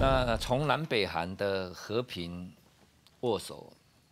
那从南北韩的和平握手，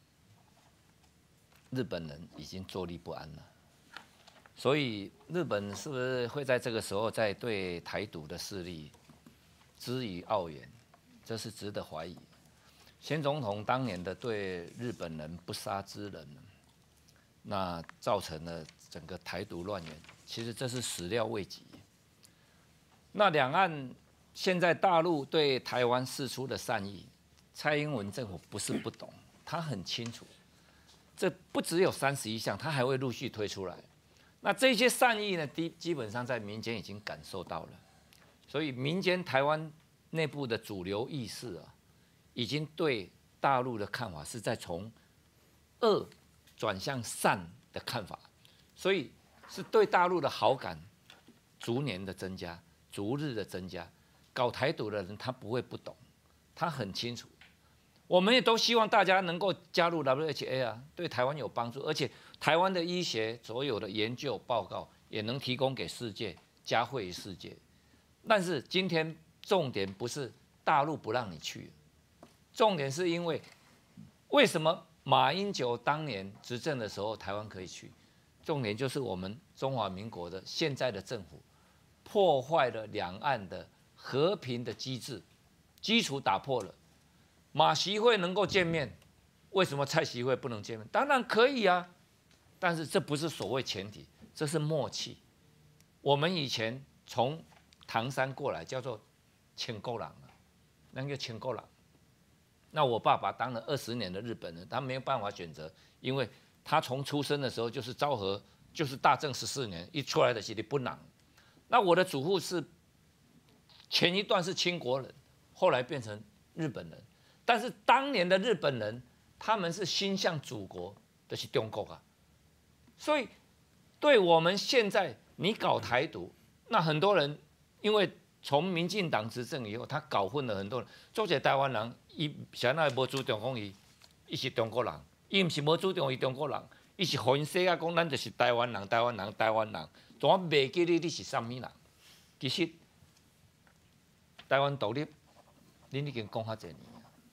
日本人已经坐立不安了。所以日本是不是会在这个时候再对台独的势力支以澳援？这是值得怀疑。先总统当年的对日本人不杀之人，那造成了整个台独乱源，其实这是始料未及。那两岸现在大陆对台湾释出的善意，蔡英文政府不是不懂，他很清楚，这不只有31项，他还会陆续推出来。那这些善意呢，基本上在民间已经感受到了，所以民间台湾内部的主流意识啊，已经对大陆的看法是在从恶转向善的看法，所以是对大陆的好感逐年的增加，逐日的增加。搞台独的人他不会不懂，他很清楚。我们也都希望大家能够加入 WHA 啊，对台湾有帮助，而且台湾的医学所有的研究报告也能提供给世界，嘉惠于世界。但是今天重点不是大陆不让你去，重点是因为为什么马英九当年执政的时候台湾可以去？重点就是我们中华民国的现在的政府破坏了两岸的和平的机制，基础打破了。马习会能够见面，为什么蔡习会不能见面？当然可以啊，但是这不是所谓前提，这是默契。我们以前从唐山过来叫做千沟郎啊，那个千沟郎。那我爸爸当了20年的日本人，他没有办法选择，因为他从出生的时候就是昭和，就是大正14年一出来的是日本人。那我的祖父是前一段是清国人，后来变成日本人。但是当年的日本人，他们是心向祖国，就是中国啊。所以，对我们现在你搞台独，那很多人因为从民进党执政以后，他搞混了很多人。做些台湾人，伊现在无主张讲伊是中国人，伊唔是无主张伊中国人，伊是全世界讲咱就是台湾人，台湾人，台湾人，怎啊袂记你是啥物人？其实台湾独立，恁已经讲较侪年。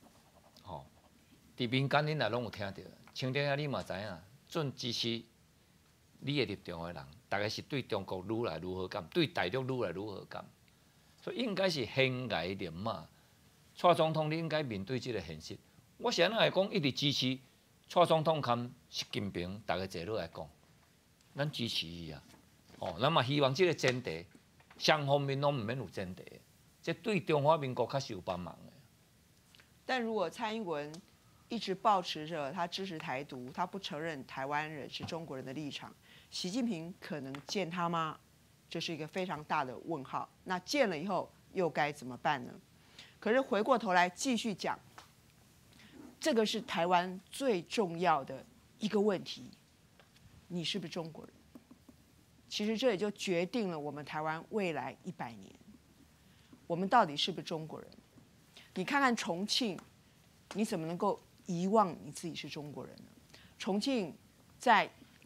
伫民间恁也拢有听到，清点啊，你嘛知影，准支持你的立场的人，大概是对中国愈来愈好感，对大陆愈来愈好感，所以应该是悬崖勒马。蔡总统，你应该面对这个现实。我现在来讲，一直支持蔡总统跟习近平，大家坐落来讲，咱支持伊啊。咱嘛希望这个前提，双方面拢唔免有前提，这对中华民国较是有帮忙的。 但如果蔡英文一直抱持着他支持台独，他不承认台湾人是中国人的立场，习近平可能见他吗？这是一个非常大的问号。那见了以后又该怎么办呢？可是回过头来继续讲，这个是台湾最重要的一个问题：你是不是中国人？其实这也就决定了我们台湾未来100年，我们到底是不是中国人？你看看重庆，你怎么能够遗忘你自己是中国人呢？重庆在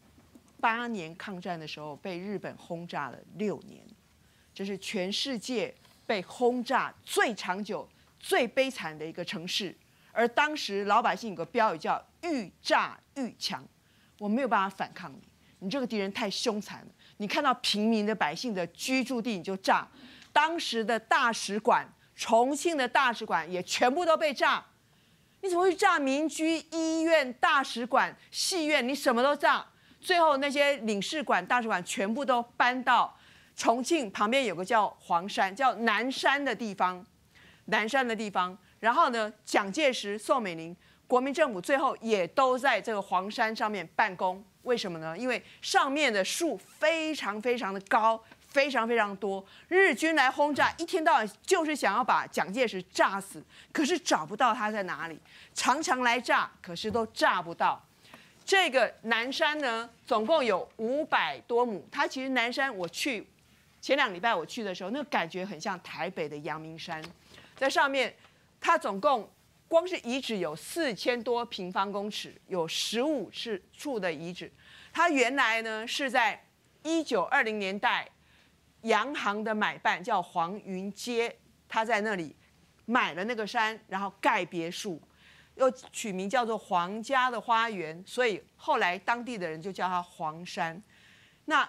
8年抗战的时候被日本轰炸了6年，这是全世界被轰炸最长久、最悲惨的一个城市。而当时老百姓有个标语叫“愈炸愈强”，我没有办法反抗你，你这个敌人太凶残了。你看到平民的百姓的居住地你就炸，当时的大使馆，重庆的大使馆也全部都被炸。你怎么会去炸民居、医院、大使馆、戏院？你什么都炸。最后那些领事馆、大使馆全部都搬到重庆旁边有个叫黄山、叫南山的地方，南山的地方。然后呢，蒋介石、宋美龄、国民政府最后也都在这个黄山上面办公。为什么呢？因为上面的树非常非常的高。非常非常多，日军来轰炸，一天到晚就是想要把蒋介石炸死，可是找不到他在哪里，常常来炸，可是都炸不到。这个南山呢，总共有500多亩，它其实南山我去前2个礼拜我去的时候，那个感觉很像台北的阳明山，在上面它总共光是遗址有4000多平方公尺，有15处的遗址。它原来呢是在1920年代。洋行的买办叫黄云街，他在那里买了那个山，然后盖别墅，又取名叫做皇家的花园，所以后来当地的人就叫它黄山。那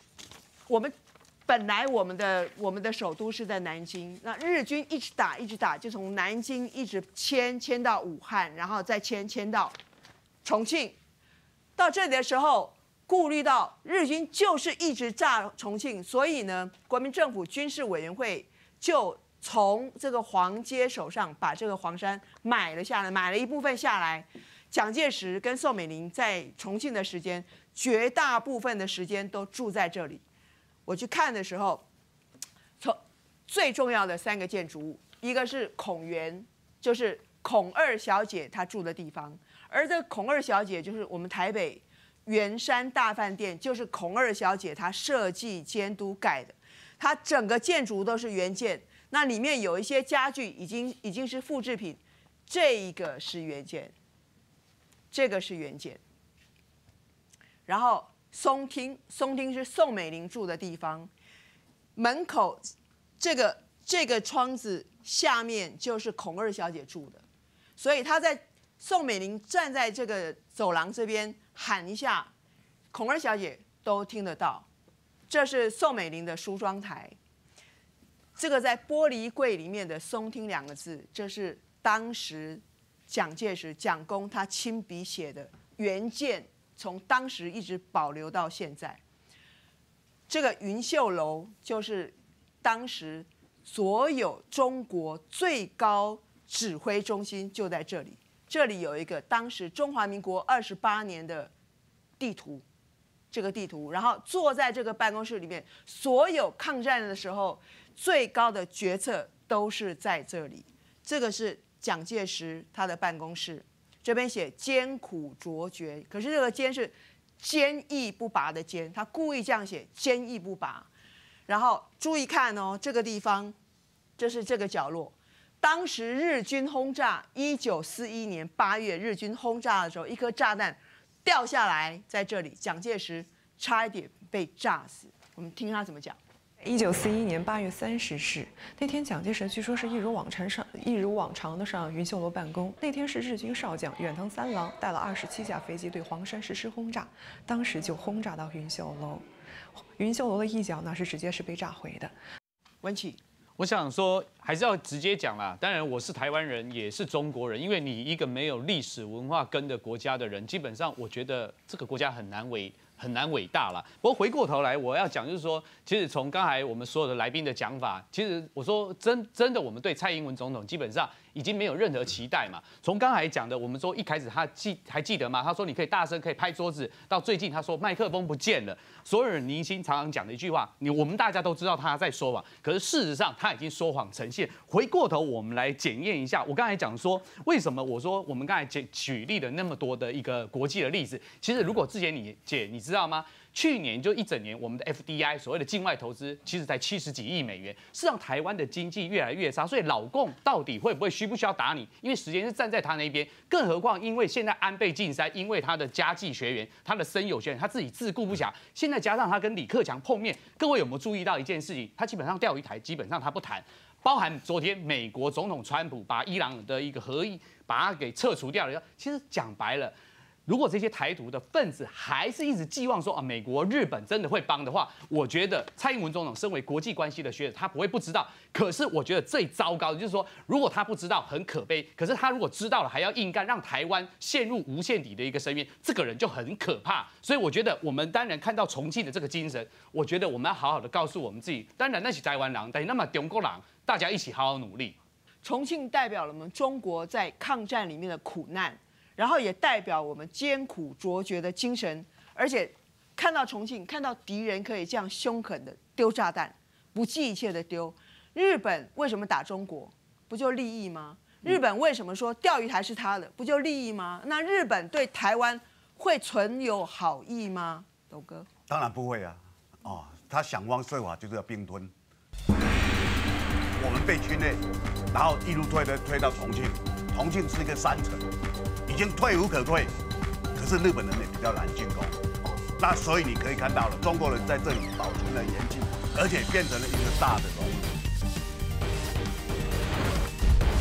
本来我们的首都是在南京，那日军一直打，就从南京一直迁到武汉，然后再迁到重庆。到这里的时候，顾虑到日军就是一直炸重庆，所以呢，国民政府军事委员会就从这个黄街手上把这个黄山买了下来，买了一部分下来。蒋介石跟宋美龄在重庆的时间，绝大部分的时间都住在这里。我去看的时候，从最重要的3个建筑物，一个是孔园，就是孔二小姐她住的地方，而这个孔二小姐就是我们台北圆山大饭店，就是孔二小姐她设计监督盖的，它整个建筑都是原件，那里面有一些家具已经是复制品，这一个是原件，这个是原件，然后。松厅是宋美龄住的地方，门口这个窗子下面就是孔二小姐住的，所以她在宋美龄站在这个走廊这边喊一下，孔二小姐都听得到。这是宋美龄的梳妆台，这个在玻璃柜里面的松厅2个字，这是当时蒋介石蒋公他亲笔写的原件。从当时一直保留到现在，这个云秀楼就是当时所有中国最高指挥中心就在这里。这里有一个当时中华民国28年的地图，这个地图，然后坐在这个办公室里面，所有抗战的时候最高的决策都是在这里。这个是蒋介石他的办公室。这边写艰苦卓绝，可是这个艰是坚毅不拔的坚，他故意这样写坚毅不拔。然后注意看哦，这个地方，这是这个角落。当时日军轰炸，1941年8月，日军轰炸的时候，一颗炸弹掉下来在这里，蒋介石差一点被炸死。我们听他怎么讲。 1941年8月30日，那天蒋介石据说是一如往常的上云秀楼办公。那天是日军少将远藤三郎带了27架飞机对黄山实施轰炸，当时就轰炸到云秀楼。云秀楼的一角那是直接是被炸毁的。 文启， 我想说还是要直接讲啦。当然我是台湾人，也是中国人，因为你一个没有历史文化根的国家的人，基本上我觉得这个国家很难伟大啦。不过回过头来，我要讲就是说，其实从刚才我们所有的来宾的讲法，其实我说真的，我们对蔡英文总统基本上已经没有任何期待嘛。从刚才讲的，我们说一开始还记得吗？他说你可以大声，可以拍桌子。到最近他说麦克风不见了，所有人明星常常讲的一句话，我们大家都知道他在说谎，可是事实上他已经说谎成现。回过头我们来检验一下，我刚才讲说为什么我说我们刚才举例了那么多的一个国际的例子，其实如果之前你知道吗？去年就一整年，我们的 FDI 所谓的境外投资，其实才70几亿美元，是让台湾的经济越来越差。所以老共到底会不会需不需要打你？因为时间是站在他那边，更何况因为现在安倍晋三，因为他的家计学员、他的森友学员，他自己自顾不暇，现在加上他跟李克强碰面，各位有没有注意到一件事情？他基本上钓鱼台，基本上他不谈。包含昨天美国总统川普把伊朗的一个合议把它给撤除掉了，其实讲白了。如果这些台独的分子还是一直寄望说美国、日本真的会帮的话，我觉得蔡英文总统身为国际关系的学者，他不会不知道。可是我觉得最糟糕的就是说，如果他不知道，很可悲；可是他如果知道了，还要硬干，让台湾陷入无限底的一个深渊，这个人就很可怕。所以我觉得我们当然看到重庆的这个精神，我觉得我们要好好的告诉我们自己，当然那是台湾人，但那么中国人，大家一起好好努力。 重庆代表了我们中国在抗战里面的苦难。然后也代表我们艰苦卓绝的精神，而且看到重庆，看到敌人可以这样凶狠的丢炸弹，不计一切的丢。日本为什么打中国？不就利益吗？日本为什么说钓鱼台是他的？不就利益吗？那日本对台湾会存有好意吗？斗哥， 当然不会啊！哦，他想方设法就是要并吞。我们被侵略，然后一路推到重庆，重庆是一个山城。已经退无可退，可是日本人也比较难进攻，那所以你可以看到了，中国人在这里保存了严禁，而且变成了一个大的荣誉。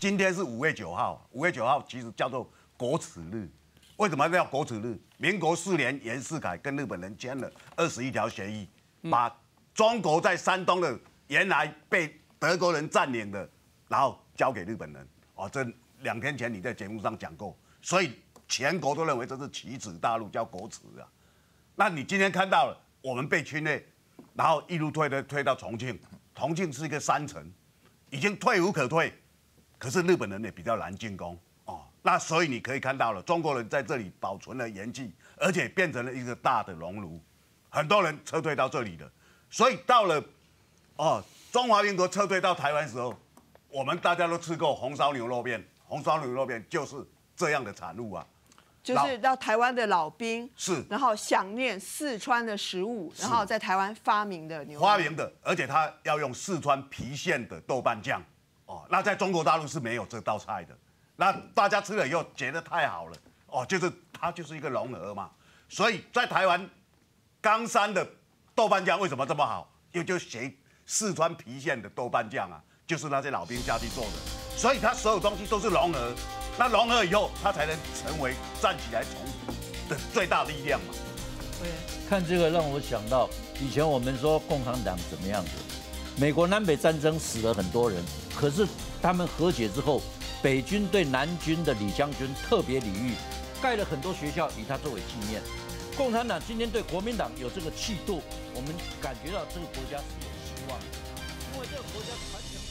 今天是5月9号，5月9号其实叫做国耻日。为什么叫国耻日？民国4年，袁世凯跟日本人签了21条协议，把中国在山东的原来被德国人占领的，然后交给日本人。哦，这2天前你在节目上讲过，所以全国都认为这是奇耻大辱，叫国耻啊。那你今天看到了，我们被侵略，然后一路推到重庆，重庆是一个山城，已经退无可退，可是日本人也比较难进攻。那所以你可以看到了，中国人在这里保存了元气，而且变成了一个大的熔炉，很多人撤退到这里的。所以到了中华民国撤退到台湾的时候，我们大家都吃过红烧牛肉面，红烧牛肉面就是这样的产物啊。 就是到台湾的老兵是， 然后想念四川的食物，然后在台湾发明的牛肉面。 发明的，而且他要用四川郫县的豆瓣酱。那在中国大陆是没有这道菜的。那大家吃了以后觉得太好了，就是它就是一个融合嘛。所以在台湾冈山的豆瓣酱为什么这么好？因为就学四川郫县的豆瓣酱啊，就是那些老兵下去做的，所以它所有东西都是融合。那融合以后，它才能成为站起来重的最大力量嘛。 对， 看这个让我想到以前我们说共产党怎么样子，美国南北战争死了很多人，可是他们和解之后。北军对南军的李将军特别礼遇，盖了很多学校以他作为纪念。共产党今天对国民党有这个气度，我们感觉到这个国家是有希望的，因为这个国家传承。